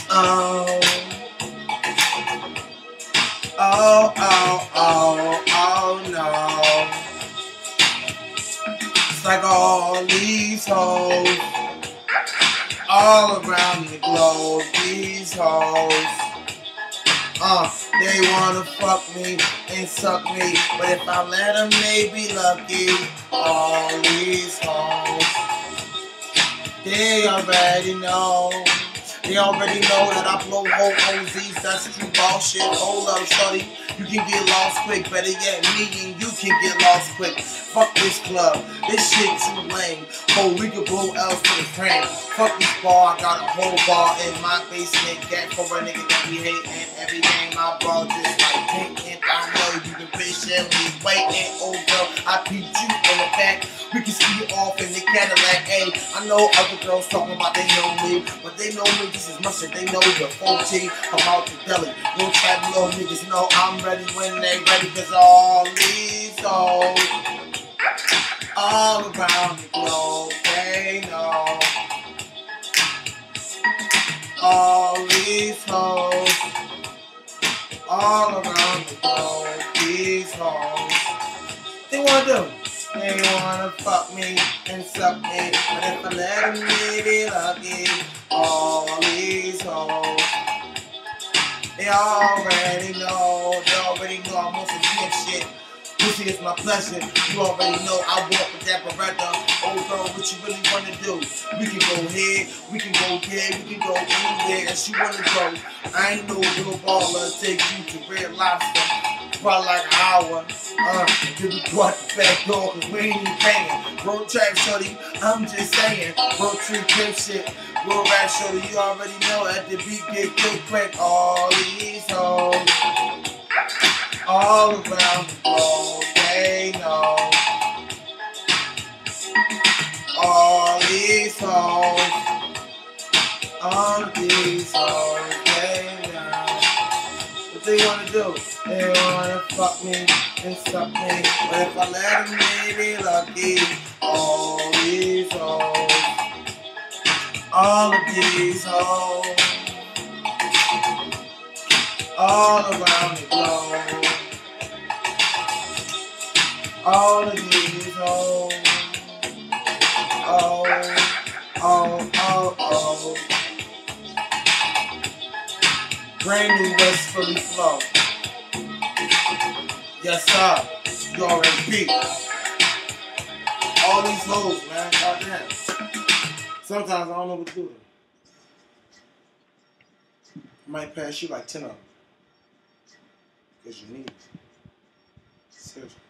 Oh, oh, oh, oh, oh no. It's like all these hoes all around the globe. These hoes. They wanna fuck me and suck me, but if I let them, they be lucky. All these hoes, they already know. They already know that I blow whole OZs, that's true bullshit. Hold up, shorty, you can get lost quick. Better yet, me and you can get lost quick. Fuck this club, this shit too lame. Oh, we could blow L's to the frame. Fuck this bar, I got a whole bar in my basement. Get for a nigga that we hate, and every game I ball just like painting. I know you can patiently waiting. Oh girl, I peeped you in the back. We can see you off in the Cadillac. Hey, I know other girls talking about they know me, but they know me just as much as they know the 14 about the deli. Little type of little niggas know I'm ready when they ready, cause all these hoes all around the globe, they know. All these hoes all around the globe, these hoes. They wanna do? They wanna fuck me and suck me, but if I let them, they be lucky. All these hoes, they already know I'm on some good shit. Pussy is my pleasure, you already know I walk with that Beretta. Oh girl, what you really wanna do? We can go here, we can go there, we can go anywhere that you wanna go. I ain't no little baller, take you to Red Lobster. Probably like an hour. Till we go out the back door, cause we ain't even paying. Road trap shorty, I'm just saying. Road trip pimp shit. Road rap shorty, you already know that the beat get quick. All these hoes all around the globe, they know. All these hoes, they know. What they wanna do? They wanna fuck me and suck me, but if I let them, they be lucky. All these hoes, all of these hoes, all around the globe. All of these hoes, oh, oh, oh, oh. Brand new West Philly flow. Yes, sir. You already beat. All these hoes, man. Goddamn. Sometimes I don't know what to do. I might pass you like 10 of them. Because you need it. Seriously.